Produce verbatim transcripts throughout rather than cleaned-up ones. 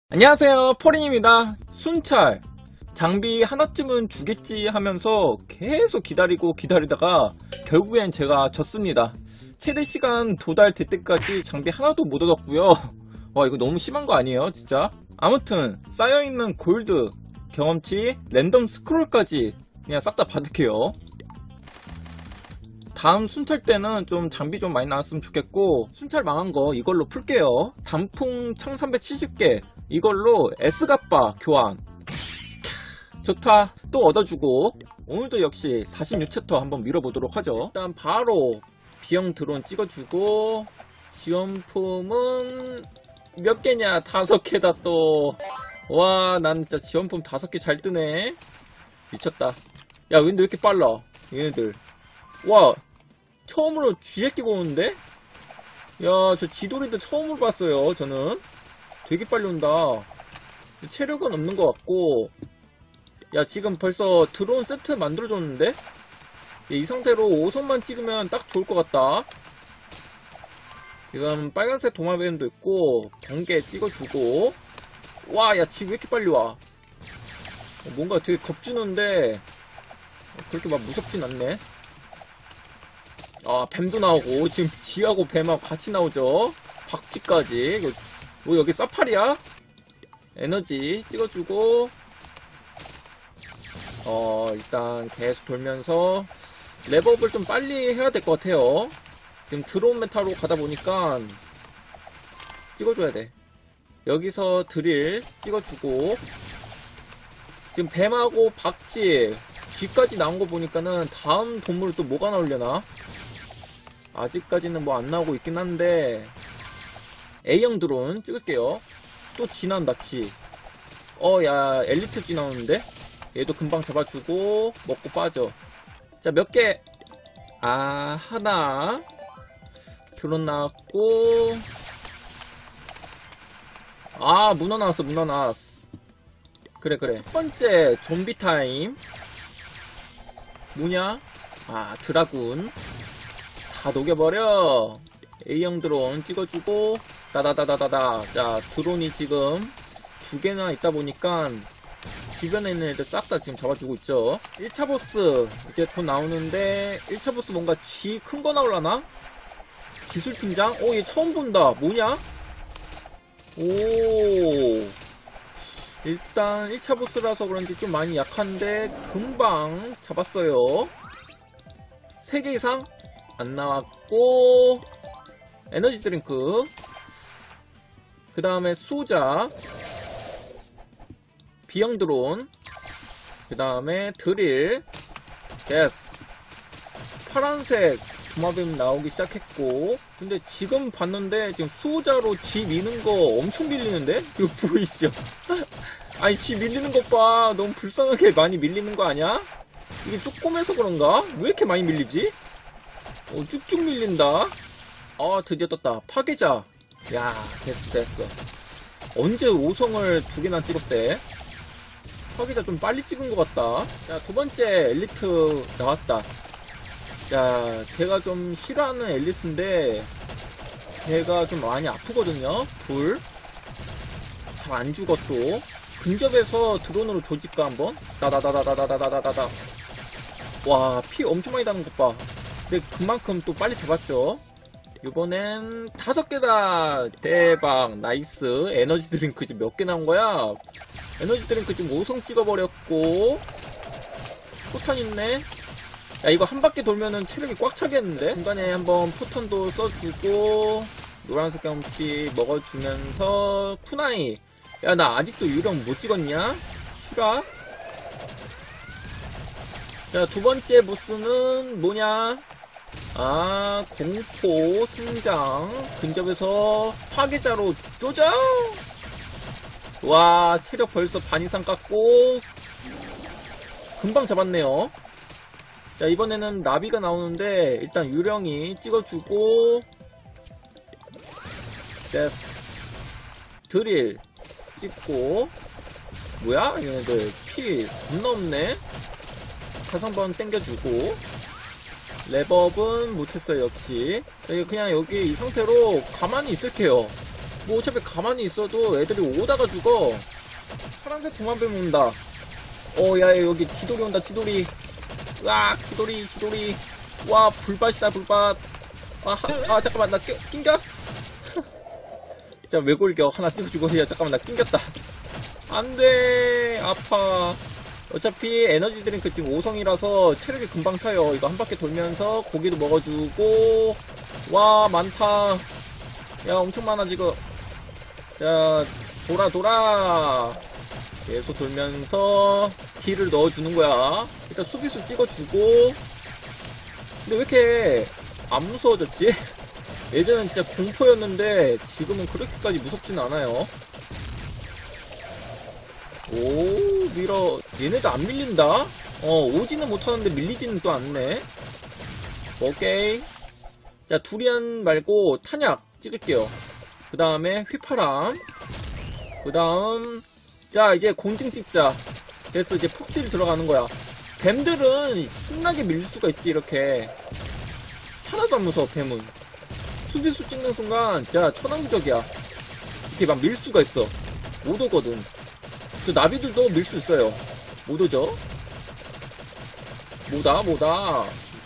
안녕하세요, 포린입니다. 순찰 장비 하나쯤은 주겠지 하면서 계속 기다리고 기다리다가 결국엔 제가 졌습니다. 최대 시간 도달될 때까지 장비 하나도 못 얻었고요. 와, 이거 너무 심한 거 아니에요 진짜? 아무튼 쌓여있는 골드, 경험치, 랜덤 스크롤까지 그냥 싹 다 받을게요. 다음 순찰 때는 좀 장비 좀 많이 나왔으면 좋겠고, 순찰 망한 거 이걸로 풀게요. 단풍 천삼백칠십 개 이걸로 S갑바 교환. 좋다. 또 얻어주고, 오늘도 역시 사십육 챕터 한번 밀어보도록 하죠. 일단 바로 비형 드론 찍어주고, 지원품은 몇 개냐? 다섯 개다 또. 와, 난 진짜 지원품 다섯 개 잘 뜨네. 미쳤다. 야, 근데 왜 이렇게 빨라 얘네들. 와, 처음으로 쥐새끼 보는데? 야, 저 지돌이도 처음으로 봤어요. 저는 되게 빨리 온다. 체력은 없는 것 같고. 야, 지금 벌써 드론 세트 만들어줬는데? 이 상태로 오 성만 찍으면 딱 좋을 것 같다. 지금 빨간색 도마뱀도 있고 번개 찍어주고. 와, 야, 지 왜 이렇게 빨리 와? 뭔가 되게 겁주는데 그렇게 막 무섭진 않네. 아, 뱀도 나오고, 지금 지하고 뱀하고 같이 나오죠. 박쥐까지. 뭐 여기 사파리야? 에너지 찍어주고, 어 일단 계속 돌면서 랩업을 좀 빨리 해야 될 것 같아요. 지금 드론 메타로 가다 보니까 찍어줘야 돼. 여기서 드릴 찍어주고, 지금 뱀하고 박쥐, 쥐까지 나온 거 보니까는 다음 동물 또 뭐가 나오려나? 아직까지는 뭐 안 나오고 있긴 한데, A형 드론 찍을게요. 또 쥐 나온다, 쥐. 어, 야, 엘리트 쥐 나오는데? 얘도 금방 잡아주고, 먹고 빠져. 자, 몇 개? 아, 하나. 드론 나왔고. 아, 문어 나왔어, 문어 나왔어. 그래, 그래. 첫 번째, 좀비 타임. 뭐냐? 아, 드라군. 다 녹여버려. A형 드론 찍어주고, 따다다다다다. 자, 드론이 지금 두 개나 있다 보니까 주변에 있는 애들 싹 다 지금 잡아주고 있죠. 일 차 보스 이제 곧 나오는데, 일 차 보스 뭔가 쥐 큰 거 나올라나? 기술팀장? 오, 얘 처음 본다. 뭐냐? 오, 일단 일 차 보스라서 그런지 좀 많이 약한데 금방 잡았어요. 세 개 이상 안 나왔고, 에너지 드링크, 그 다음에 소자, 비형 드론, 그 다음에 드릴, 예스. 파란색 도마뱀 나오기 시작했고, 근데 지금 봤는데 지금 소자로 쥐 미는 거 엄청 밀리는데? 이거 보이시죠? 아니, 쥐 밀리는 것 봐. 너무 불쌍하게 많이 밀리는 거 아니야? 이게 조그매서 그런가? 왜 이렇게 많이 밀리지? 어, 쭉쭉 밀린다. 아, 드디어 떴다. 파괴자. 야, 됐어, 됐어. 언제 오 성을 두 개나 찍었대? 파괴자 좀 빨리 찍은 것 같다. 자, 두 번째 엘리트 나왔다. 자, 제가 좀 싫어하는 엘리트인데, 제가 좀 많이 아프거든요? 불. 잘 안 죽어 또. 근접해서 드론으로 조질까 한번? 다다다다다다다다다다. 와, 피 엄청 많이 나는 것 봐. 근데 그만큼 또 빨리 잡았죠. 이번엔 다섯 개다. 대박, 나이스. 에너지 드링크 지금 몇 개 나온 거야? 에너지 드링크 지금 오 성 찍어버렸고, 포탄 있네. 야, 이거 한 바퀴 돌면은 체력이 꽉 차겠는데? 중간에 한번 포탄도 써주고, 노란색 경험치 먹어주면서, 쿠나이. 야, 나 아직도 유령 못 찍었냐? 싫어? 자, 두 번째 보스는 뭐냐? 아, 공포, 승장, 근접에서 파괴자로 쪼져! 와, 체력 벌써 반 이상 깎고, 금방 잡았네요. 자, 이번에는 나비가 나오는데, 일단 유령이 찍어주고, 됐어. 드릴 찍고, 뭐야? 얘네들 피 겁나 없네? 사상번 땡겨주고, 랩업은 못했어요, 역시. 그냥 여기 이 상태로 가만히 있을게요. 뭐 어차피 가만히 있어도 애들이 오다가 죽어. 파란색 도마뱀 온다. 어, 야, 여기 지돌이 온다, 지돌이. 으악, 지돌이, 지돌이. 와, 불밭이다, 불밭. 아, 하, 아 잠깐만, 나 껴, 낑겼어. 자, 외골격 하나 씹어주고, 야, 잠깐만, 나 낑겼다. 안 돼, 아파. 어차피 에너지 드링크 지금 오 성이라서 체력이 금방 차요. 이거 한 바퀴 돌면서 고기도 먹어주고. 와, 많다. 야, 엄청 많아, 지금. 자, 돌아, 돌아. 계속 돌면서 딜을 넣어주는 거야. 일단 수비수 찍어주고. 근데 왜 이렇게 안 무서워졌지? 예전엔 진짜 공포였는데 지금은 그렇게까지 무섭진 않아요. 오, 밀어. 얘네도 안 밀린다? 어, 오지는 못하는데 밀리지는 또 않네. 오케이. 자, 두리안 말고 탄약 찍을게요. 그 다음에 휘파람. 그 다음, 자, 이제 공증 찍자. 그래서 이제 폭딜 들어가는 거야. 뱀들은 신나게 밀릴 수가 있지, 이렇게. 하나도 안 무서워, 뱀은. 수비수 찍는 순간, 진짜 천왕부적이야. 이렇게 막 밀 수가 있어. 못 오거든. 저 나비들도 밀 수 있어요. 못 오죠? 뭐다, 뭐다.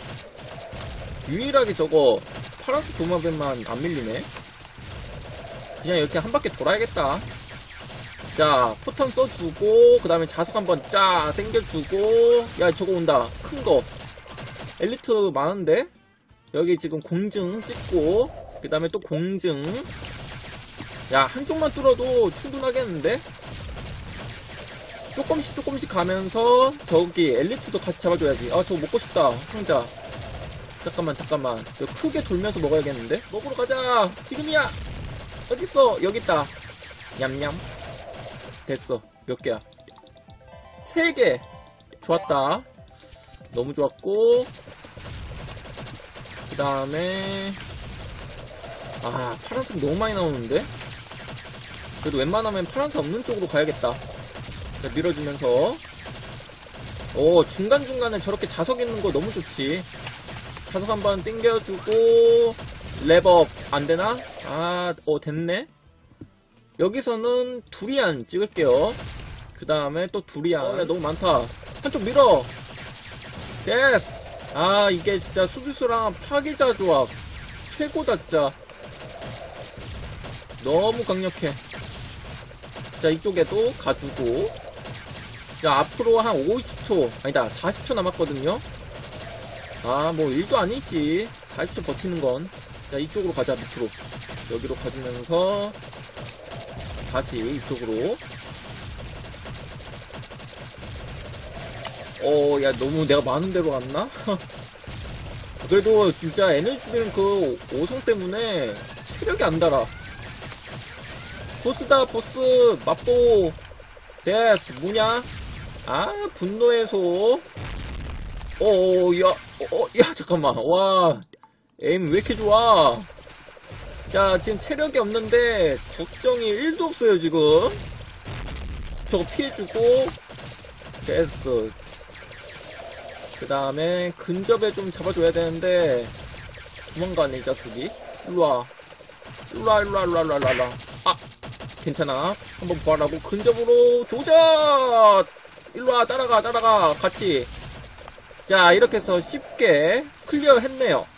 유일하게 저거, 파란색 도마뱀만 안 밀리네. 그냥 이렇게 한 바퀴 돌아야겠다. 자, 포탄 써주고, 그 다음에 자석 한번 쫙 당겨주고. 야, 저거 온다. 큰 거. 엘리트 많은데? 여기 지금 공증 찍고, 그 다음에 또 공증. 야, 한쪽만 뚫어도 충분하겠는데? 조금씩 조금씩 가면서, 저기 엘리트도 같이 잡아줘야지. 아, 저거 먹고 싶다. 상자. 잠깐만, 잠깐만. 저 크게 돌면서 먹어야겠는데? 먹으러 가자! 지금이야! 어딨어? 여기 있다. 냠냠. 됐어. 몇 개야? 세 개. 좋았다. 너무 좋았고. 그 다음에 아, 파란색 너무 많이 나오는데? 그래도 웬만하면 파란색 없는 쪽으로 가야겠다. 자, 밀어주면서. 오, 중간중간에 저렇게 자석 있는 거 너무 좋지. 자석 한번 땡겨주고. 랩업 안되나? 아, 어, 됐네. 여기서는 두리안 찍을게요. 그 다음에 또 두리안. 어, 야, 너무 많다. 한쪽 밀어. 예스. 아, 이게 진짜 수비수랑 파괴자 조합 최고다 진짜. 너무 강력해. 자, 이쪽에도 가주고. 자, 앞으로 한 오십 초 아니다 사십 초 남았거든요. 아, 뭐 일도 아니지. 사십 초 버티는 건. 자, 이쪽으로 가자. 밑으로 여기로 가주면서 다시 이쪽으로. 어, 야, 너무 내가 많은 데로 갔나? 그래도 진짜 에너지 드링크 오 성 때문에 체력이 안 달아. 보스다, 보스. 맛보. 데스. 뭐냐? 아, 분노의 소. 어어, 야, 어, 야, 잠깐만. 와, 에임 왜 이렇게 좋아? 자, 지금 체력이 없는데 걱정이 일도 없어요, 지금. 저거 피해주고. 됐어. 그 다음에 근접에 좀 잡아줘야 되는데 도망가네, 이 자식이. 일로와. 일로와, 일로와, 일로와, 일로와, 일로와. 아, 괜찮아. 한번 부활하고 근접으로 조져! 일로와, 따라가, 따라가. 같이. 자, 이렇게 해서 쉽게 클리어 했네요.